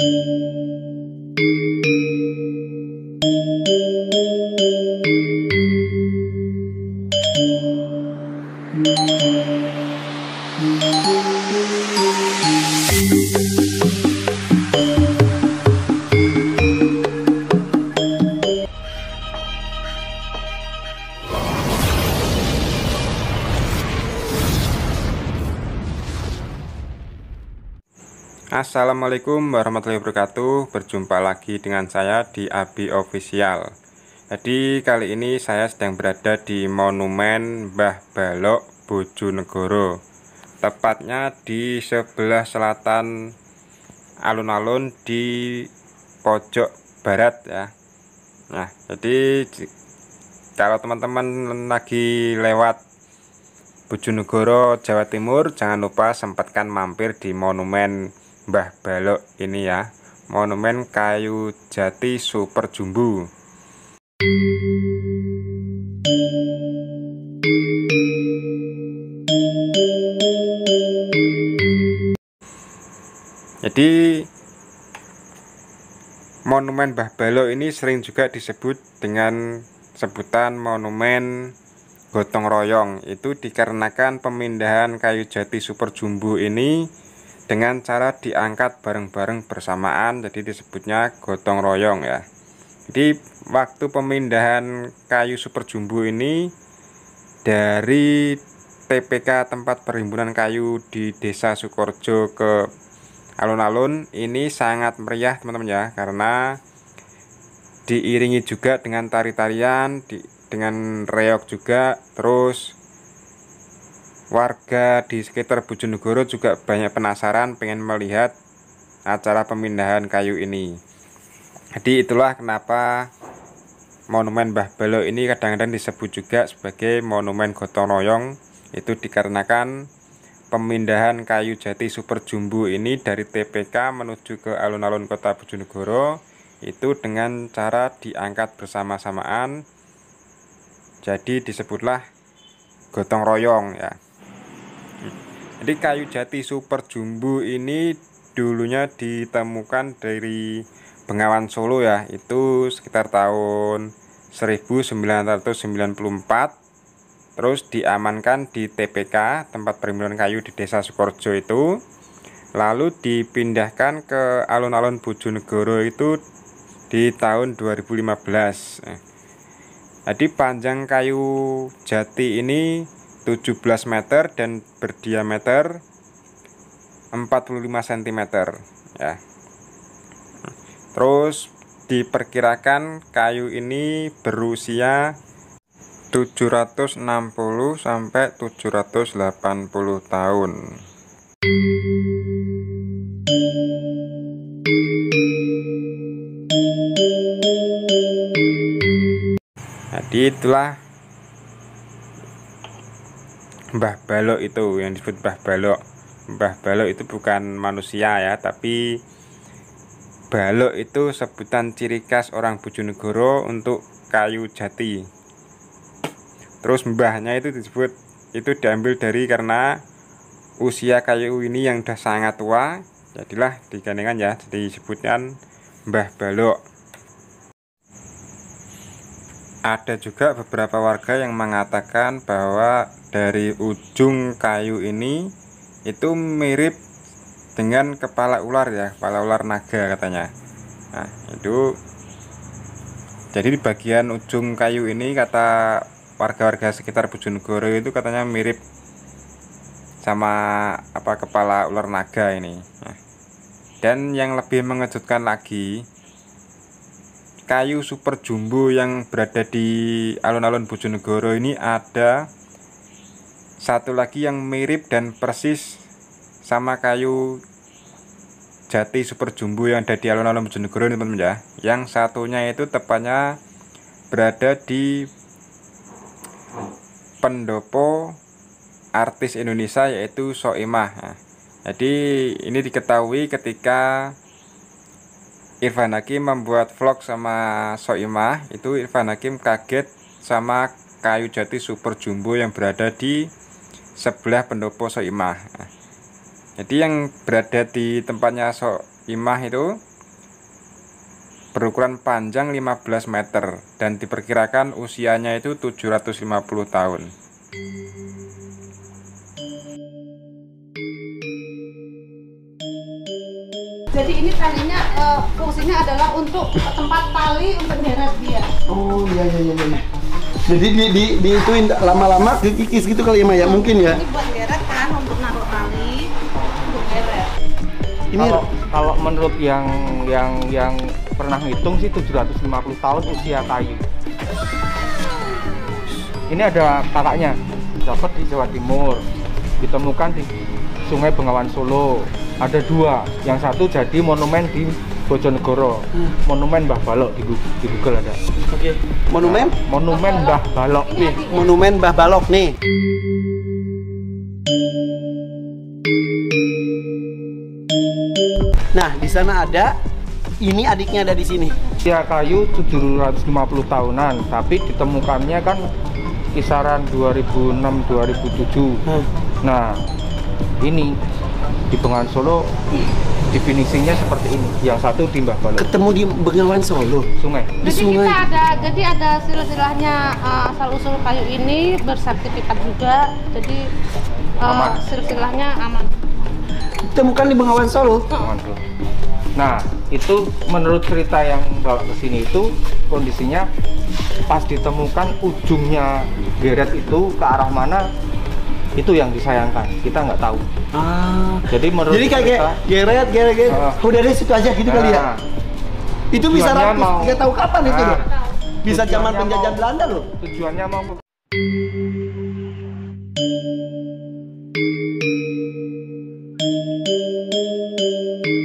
Assalamualaikum warahmatullahi wabarakatuh. Berjumpa lagi dengan saya di Abi Official. Jadi kali ini saya sedang berada di Monumen Mbah Balok Bojonegoro, tepatnya di sebelah selatan alun-alun di pojok barat ya. Nah, jadi kalau teman-teman lagi lewat Bojonegoro, Jawa Timur, jangan lupa sempatkan mampir di Monumen Mbah Balok ini ya, monumen kayu jati super jumbo. Jadi monumen Mbah Balok ini sering juga disebut dengan sebutan monumen gotong royong. Itu dikarenakan pemindahan kayu jati super jumbo ini dengan cara diangkat bareng-bareng bersamaan, jadi disebutnya gotong royong ya. Jadi waktu pemindahan kayu super jumbo ini dari TPK tempat perhimpunan kayu di Desa Sukorejo ke alun-alun ini sangat meriah teman-teman ya, karena diiringi juga dengan tari-tarian, dengan reog juga. Terus warga di sekitar Bojonegoro juga banyak penasaran pengen melihat acara pemindahan kayu ini. Jadi itulah kenapa monumen Mbah Balok ini kadang-kadang disebut juga sebagai monumen gotong royong. Itu dikarenakan pemindahan kayu jati super jumbo ini dari TPK menuju ke alun-alun kota Bojonegoro itu dengan cara diangkat bersama-samaan, jadi disebutlah gotong royong ya. Jadi kayu jati super jumbo ini dulunya ditemukan dari Bengawan Solo ya, itu sekitar tahun 1994. Terus diamankan di TPK tempat perhimpunan kayu di Desa Sukorejo itu, lalu dipindahkan ke alun-alun Bojonegoro itu di tahun 2015. Jadi panjang kayu jati ini 17 meter dan berdiameter 45 cm ya. Terus diperkirakan kayu ini berusia 760 sampai 780 tahun. Jadi itulah Mbah Balok itu yang disebut Mbah Balok. Mbah Balok itu bukan manusia ya, tapi balok itu sebutan ciri khas orang Bojonegoro untuk kayu jati. Terus mbahnya itu disebut, itu diambil dari karena usia kayu ini yang udah sangat tua, jadilah digandengkan ya, jadi disebutkan Mbah Balok. Ada juga beberapa warga yang mengatakan bahwa dari ujung kayu ini itu mirip dengan kepala ular ya, kepala ular naga katanya. Nah itu, jadi di bagian ujung kayu ini kata warga-warga sekitar Bojonegoro itu katanya mirip sama kepala ular naga ini. Nah, dan yang lebih mengejutkan lagi, kayu super jumbo yang berada di alun-alun Bojonegoro ini ada satu lagi yang mirip dan persis sama kayu jati super jumbo yang ada di alun-alun Bojonegoro ini teman-teman ya. Yang satunya itu tepatnya berada di pendopo artis Indonesia yaitu Soimah. Nah, jadi ini diketahui ketika Irfan Hakim membuat vlog sama Soimah, itu Irfan Hakim kaget sama kayu jati super jumbo yang berada di sebelah pendopo Soimah. Nah, jadi yang berada di tempatnya Soimah itu berukuran panjang 15 meter dan diperkirakan usianya itu 750 tahun. Jadi ini talinya fungsinya adalah untuk tempat tali untuk deret dia. Oh iya. Jadi diituin lama-lama dikikis gitu kali ya Maya, mungkin ya. Ini buat deret kan, untuk naruh tali, untuk deret. Ini kalau menurut yang pernah ngitung sih 750 tahun usia kayu. Ini ada kakaknya, dapat di Jawa Timur, ditemukan di Sungai Bengawan Solo. Ada 2, yang satu jadi monumen di Bojonegoro, monumen Mbah Balok di Google ada. Oke. Monumen? Monumen Mbah Balok nih. Monumen Mbah Balok nih. Nah, di sana ada. Ini adiknya ada di sini. Usia kayu 750 tahunan, tapi ditemukannya kan kisaran 2006-2007. Nah, ini di Bengawan Solo definisinya seperti ini. Yang satu di Mbah Balok. Ketemu di Bengawan Solo. Sungai. Di sungai. Jadi ada silsilahnya asal usul kayu ini bersertifikat juga. Jadi silsilahnya aman. Ditemukan di Bengawan Solo. Nah, itu menurut cerita yang bawa ke sini itu kondisinya pas ditemukan ujungnya geret itu ke arah mana, itu yang disayangkan, kita nggak tahu. Jadi menurut kayak geret udah dari situ aja gitu kali ya. Itu bisa rapi, nggak tahu kapan itu loh. Bisa zaman penjajah Belanda loh. Tujuannya mau ke